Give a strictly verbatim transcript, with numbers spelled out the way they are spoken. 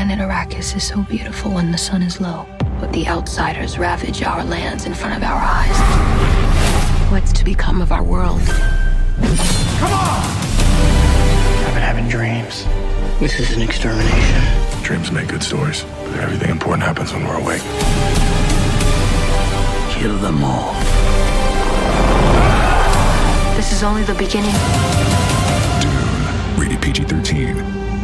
planet Arrakis is so beautiful when the sun is low, but the outsiders ravage our lands in front of our eyes. What's to become of our world? Come on! I've been having dreams. This is an extermination. Dreams make good stories, but everything important happens when we're awake. Kill them all. This is only the beginning. Dune, rated P G thirteen.